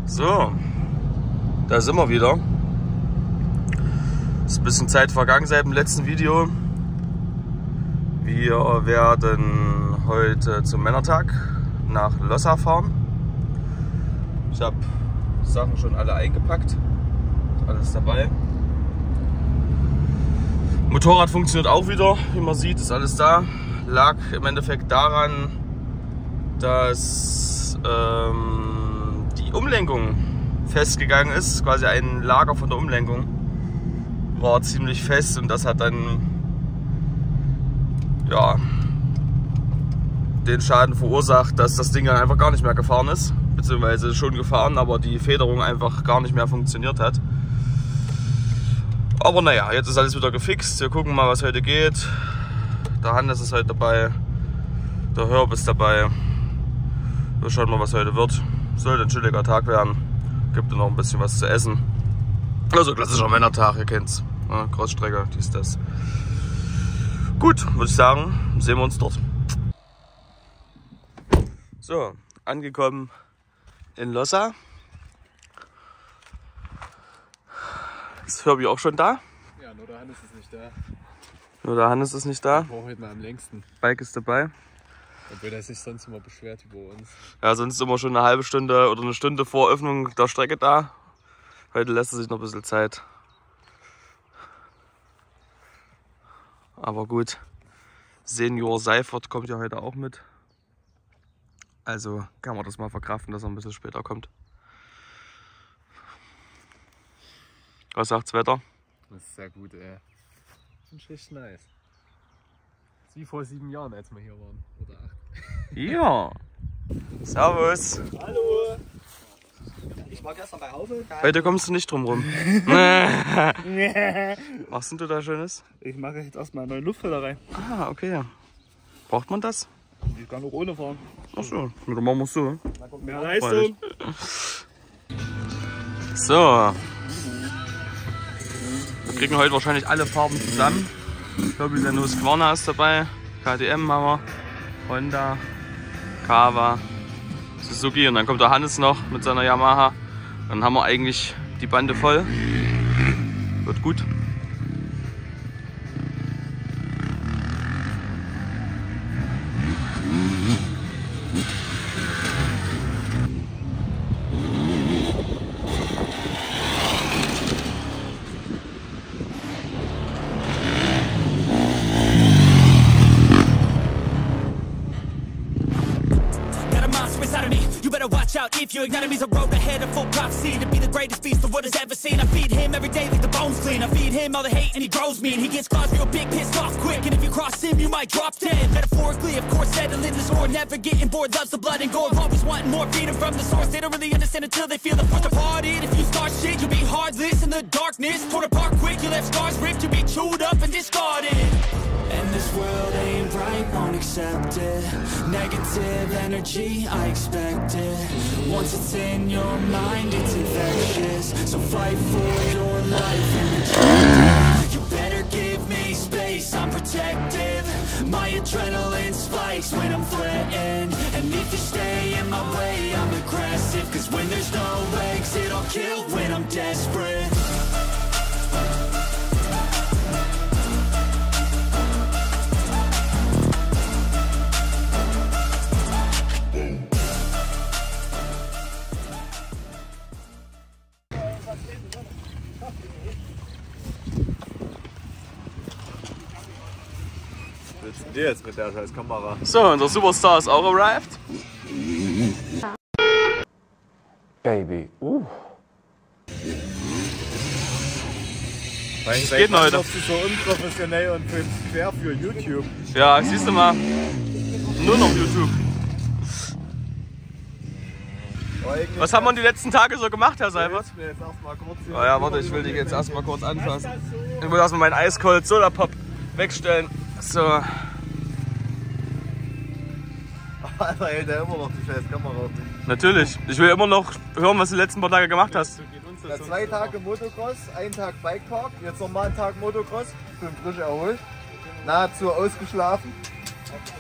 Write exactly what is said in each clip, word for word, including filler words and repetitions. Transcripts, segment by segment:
So, da sind wir wieder. Es ist ein bisschen Zeit vergangen seit dem letzten Video. Wir werden heute zum Männertag nach Lossa fahren. Ich habe Sachen schon alle eingepackt. Alles dabei. Motorrad funktioniert auch wieder, wie man sieht, ist alles da. Lag im Endeffekt daran, dass ähm, die Umlenkung festgegangen ist. Quasi ein Lager von der Umlenkung war ziemlich fest und das hat dann ja, den Schaden verursacht, dass das Ding einfach gar nicht mehr gefahren ist. Beziehungsweise schon gefahren, aber die Federung einfach gar nicht mehr funktioniert hat. Aber naja, jetzt ist alles wieder gefixt. Wir gucken mal, was heute geht. Der Hannes ist heute dabei. Der Herb ist dabei. Wir schauen mal, was heute wird. Sollte ein chilliger Tag werden. Gibt noch ein bisschen was zu essen. Also klassischer Männertag, ihr kennt's. Ja, Crossstrecke, dies, das. Gut, würde ich sagen, sehen wir uns dort. So, angekommen in Lossa. Ist Herbie auch schon da? Ja, nur der Hannes ist nicht da. Nur der Hannes ist nicht da. Ich brauche heute mal am längsten. Bike ist dabei. Obwohl er sich sonst immer beschwert über uns. Ja, sonst immer schon eine halbe Stunde oder eine Stunde vor Öffnung der Strecke da. Heute lässt er sich noch ein bisschen Zeit. Aber gut. Senior Seifert kommt ja heute auch mit. Also kann man das mal verkraften, dass er ein bisschen später kommt. Was sagt's Wetter? Das ist sehr gut, ey. Das ist richtig nice. Das ist wie vor sieben Jahren, als wir hier waren. Oder acht. Ja. Servus. Hallo. Ich war gestern bei Haufe. Heute kommst du nicht drum rum. Was sind du da Schönes? Ich mache jetzt erstmal eine neue Luftfilter rein. Ah, okay. Braucht man das? Ich kann auch ohne fahren. Ach so, dann machen wir es so. Mehr Leistung. So. Wir kriegen heute wahrscheinlich alle Farben zusammen. Herbie sein Husqvarna ist dabei. K T M haben wir. Honda. Kawa. Suzuki. Und dann kommt der Hannes noch mit seiner Yamaha. Dann haben wir eigentlich die Bande voll. Wird gut. If you ignite me's a road ahead of full prophecy to be the greatest beast the world has ever seen. I feed him every day like the bones clean. I feed him all the hate and he grows me. And he gets claws real big, pissed off quick. And if you cross him, you might drop dead. Metaphorically, of course, settling the score. Never getting bored, loves the blood and gore. Always wanting more, feeding from the source. They don't really understand until they feel the force departed. If you start shit, you'll be heartless in the darkness. Torn apart quick, you left scars ripped. You'll be chewed up and discarded. And this world ain't right, won't accept it. Negative energy, I expect it. Once it's in your mind, it's infectious. So fight for your life and reject it. You better give me space, I'm protective. My adrenaline spikes when I'm threatened. And if you stay in my way, I'm aggressive. Cause when there's no exit, I'll kill when I'm desperate. Was willst du denn jetzt mit der scheiß Kamera? So, unser Superstar ist auch arrived. Baby, uh. Was geht denn heute? Das ist so unprofessionell und schwer für YouTube. Ja, siehst du mal. Nur noch YouTube. Was haben wir die letzten Tage so gemacht, Herr Seibert? Oh ja, warte, ich will dich jetzt erstmal kurz anfassen. Ich will erstmal meinen Eiskold Solarpop wegstellen. So. Alter, hält er immer noch die scheiß Kamera auf dich. Natürlich. Ich will immer noch hören, was du die letzten paar Tage gemacht hast. Ja, zwei Tage Motocross, ein Tag Bikepark, jetzt nochmal einen Tag Motocross. Bin frisch erholt. Nahezu ausgeschlafen.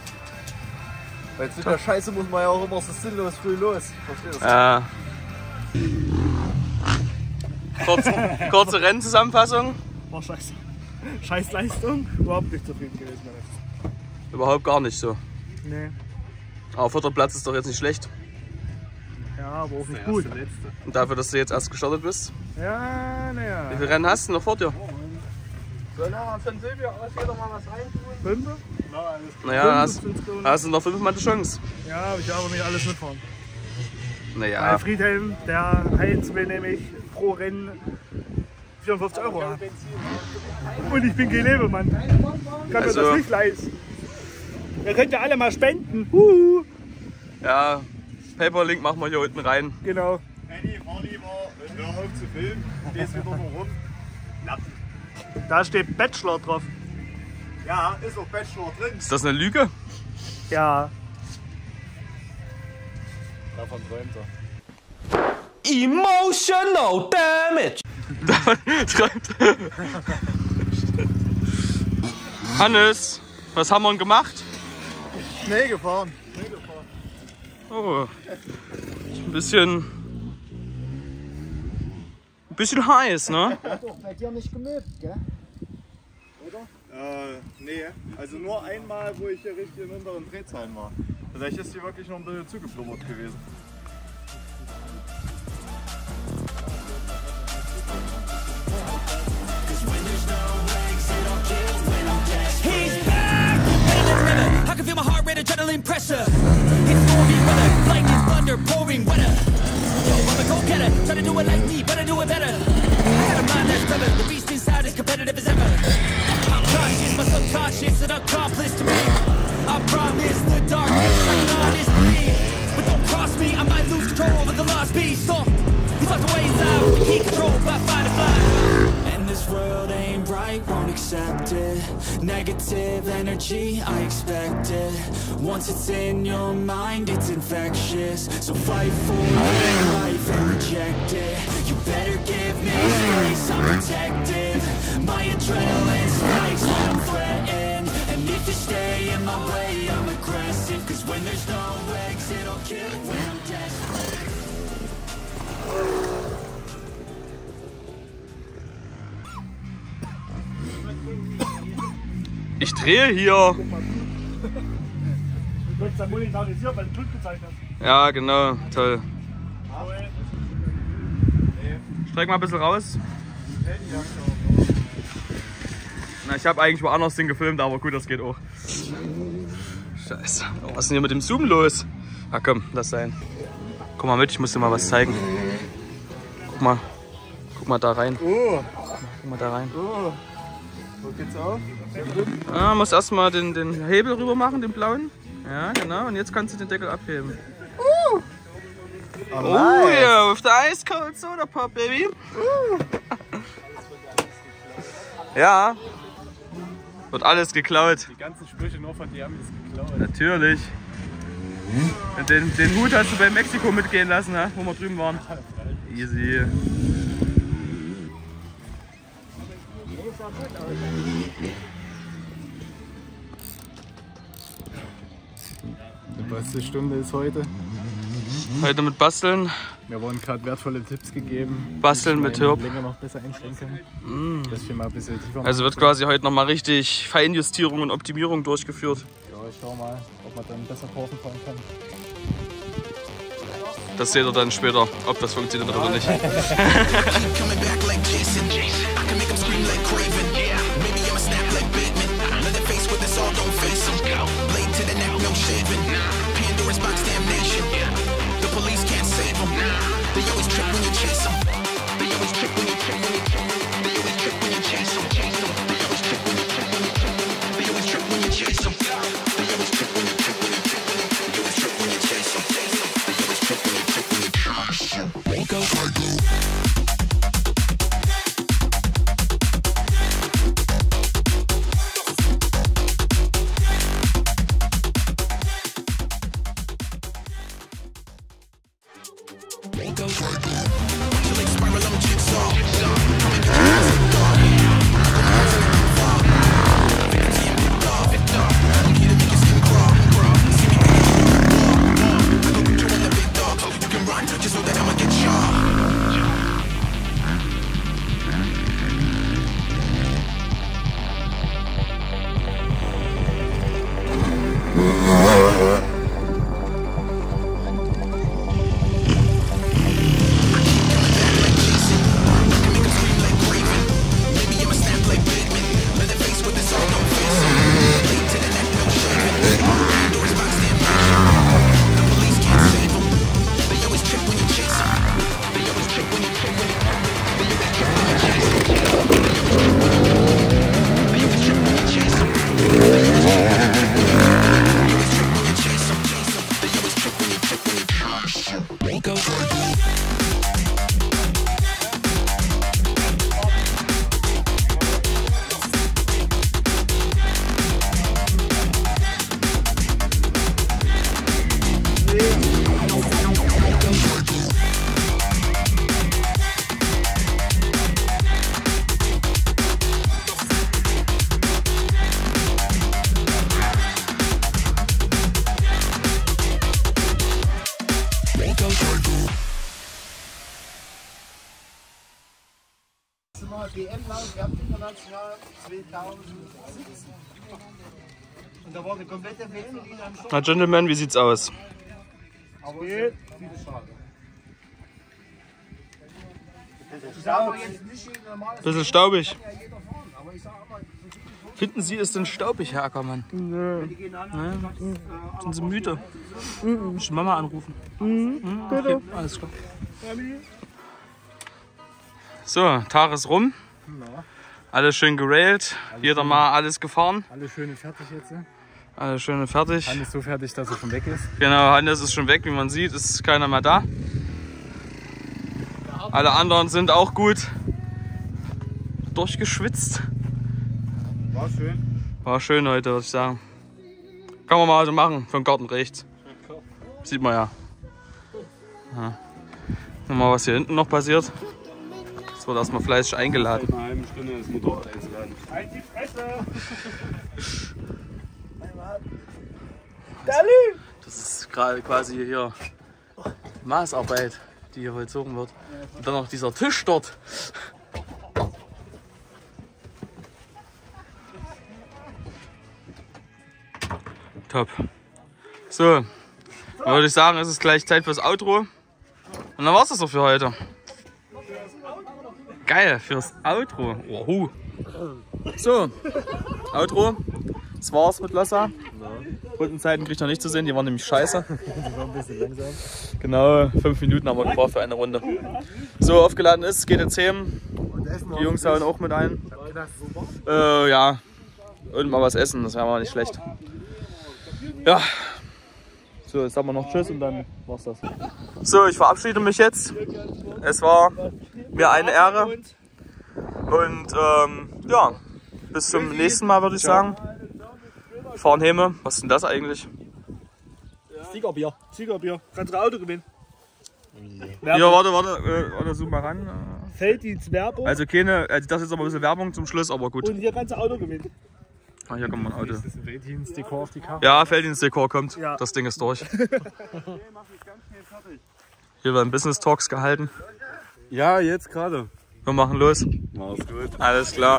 Weil zu der Scheiße muss man ja auch immer so sinnlos früh los. Verstehst du? Ja. Kurze, kurze Rennzusammenfassung. War scheiße. Scheißleistung. Überhaupt nicht zufrieden gewesen damit. Überhaupt gar nicht so. Nee. Aber vierter Platz ist doch jetzt nicht schlecht. Ja, aber auch nicht gut. Und dafür, dass du jetzt erst gestartet bist. Ja, naja. Wie viele Rennen hast du noch vor dir? Soll noch von Silvia aus jeder mal was reintun? Fünf? Naja, hast, hast du noch fünfmal die Chance. Ja, ich darf aber nicht alles mitfahren. Naja. Bei Friedhelm, der Heinz will nämlich pro Rennen vierundfünfzig Euro haben. Und ich bin kein Lebemann. Ich kann Also- mir das nicht leisten. Ihr könnt ja alle mal spenden. Huhu. Ja, Paperlink machen wir hier unten rein. Genau. Andy, fahr lieber, hör auf zu filmen, gehst wieder so rum. Lappen. Da steht Bachelor drauf. Ja, ist auch Bachelor drin. Ist das eine Lüge? Ja. Davon träumt er. Emotional damage. Hannes, was haben wir denn gemacht? Schnell gefahren. Oh, ein bisschen, ein bisschen heiß, ne? Doch, bei dir nicht gemöbt, gell? Äh, nee. Also nur einmal, wo ich hier richtig in unteren Drehzahlen war. Vielleicht ist die wirklich noch ein bisschen zugeflubbert gewesen. He's back! I can feel my heart rate, adrenaline pressure. It's stormy weather, lightning, thunder, pouring weather. Yo, I'm a go-getter, try to do it like me, but I do it better. I got a mind that's stubborn, the beast inside is competitive as ever. I'm conscious, my subconscious, an accomplice to me. I promise the darkness, I'm honest to me. But don't cross me, I might lose control over the lost beast. So, he's locked away inside, we keep control by fight or flight. And this world ain't right, won't accept it. Negative energy, I expect it. Once it's in your mind, it's infectious. So fight for your life and reject it. You better give me space, I'm protective. My adrenaline spikes when I'm threatened. And if you stay in my way, I'm aggressive. Cause when there's no exit, I'll kill when I'm desperate. Ich drehe hier. Du wirst dann monetarisiert, weil du Blut gezeichnet hast. Ja, genau, toll. Streck mal ein bisschen raus. Na, ich habe eigentlich woanders den gefilmt, aber gut, das geht auch. Scheiße. Oh, was ist denn hier mit dem Zoom los? Ah komm, lass sein. Guck mal mit, ich muss dir mal was zeigen. Guck mal. Guck mal da rein. Oh, Guck mal da rein. oh. Wo geht's auf? Ah, muss erstmal den, den Hebel rüber machen, den blauen. Ja, genau. Und jetzt kannst du den Deckel abheben. Oh, Oh nice. ja, auf der Ice Cold Soda Pop, Baby. Ja. Wird alles geklaut. Die ganzen Sprüche nur von dir haben das geklaut. Natürlich. Und den, den Hut hast du bei Mexiko mitgehen lassen, ne? Wo wir drüben waren. Easy. Die beste Stunde ist heute. Heute mit Basteln. Wir wurden gerade wertvolle Tipps gegeben. Basteln wie mit wir Hirb. länger noch besser einstellen können. Dass wir mal ein bisschen tiefer Also wird quasi heute nochmal richtig Feinjustierung und Optimierung durchgeführt. Ja, ich schau mal, ob man dann besser Kurven fahren kann. Das seht ihr dann später, ob das funktioniert oder nicht. Coming back like Jason. I can make him scream like Craven. Maybe I'ma snap like Batman. Leather face with this all, don't face him. Blade to the neck, no shaving. Pandora's box, damnation. The police can't save him. They always trip when you chase them. They always trip when you trip when you trip. They always trip when you chase them. They always trip when you trip when you trip. They always trip when you chase them. They always trip when you trip when you trip. They always trip when you chase them. They always trip when you trip when you chase them. Just know that I'ma get shot. G M-Lauf gehabt international zweitausendsiebzehn. Und da war eine komplette Familie am Start. Na Gentleman, wie sieht's aus? Aber geht. Bisschen staubig. Finden Sie es denn staubig, Herr Ackermann? Nö. Nee. Sind Sie müde? Mhm. Ich Mama anrufen. Mhm. Okay, alles klar. So, Tag ist rum. Alles schön gerailt. Jeder mal alles gefahren. Alles schön fertig jetzt. Ne? Alles schön fertig. Hannes ist so fertig, dass er schon weg ist. Genau, Hannes ist schon weg, wie man sieht. Ist keiner mehr da. Alle anderen sind auch gut durchgeschwitzt. War schön. War schön heute, würde ich sagen. Kann man mal so machen, vom Garten rechts. Sieht man ja. Ja. Mal, was hier hinten noch passiert. Es wird erstmal fleißig eingeladen. In einer halben Stunde das Motorrad einzuladen. Halt die Fresse! Das ist gerade quasi hier Maßarbeit, die hier vollzogen wird. Und dann noch dieser Tisch dort. Top. So, dann würde ich sagen, es ist gleich Zeit fürs Outro. Und dann war es das doch für heute. Geil, fürs Outro. Ohu. So, Outro. Das war's mit Lassa. Rundenzeiten kriegt ihr nicht zu sehen, die waren nämlich scheiße. Die waren ein bisschen langsam. Genau, fünf Minuten haben wir gebraucht für eine Runde. So, aufgeladen ist, geht jetzt heim. Die Jungs hauen auch mit ein. Äh, ja, und mal was essen, das wäre mal nicht schlecht. Ja, so, jetzt sagen wir noch Tschüss und dann war's das. So, ich verabschiede mich jetzt. Es war mir eine Ehre. Und ähm, ja, bis zum nächsten Mal würde ich sagen. Fahren Heme. Was ist denn das eigentlich? Siegerbier. Siegerbier. Kannst du ein Auto gewinnen? Ja, warte, warte, äh, warte, zoom mal ran. Felddienst Werbung. Also keine, also das ist aber ein bisschen Werbung zum Schluss, aber gut. Und hier kannst du Auto gewinnen. Ah, hier kann man ein Auto. Das ist ein Felddienst-Dekor auf die Karte. Ja, Felddienst-Dekor kommt. Ja. Das Ding ist durch. Hier werden Business Talks gehalten. Ja, jetzt gerade. Wir machen los. Mach's gut. Alles klar.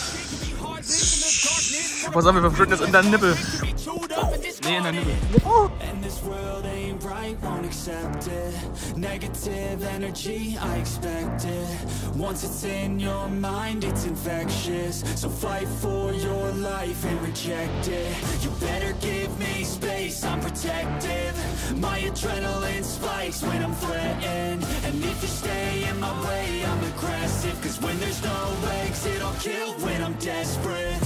Pass auf, wir verschütten jetzt in deinen Nippel. Nee, in deinen Nippel. Oh. And this world ain't right, won't accept it. Negative energy, I expect it. Once it's in your mind, it's infectious. So fight for your life and reject it. You better give me space, I'm protective. My adrenaline spikes when I'm threatened. And if you stay in my way, I'm aggressive. Cause when there's no exit, I'll kill when I'm desperate.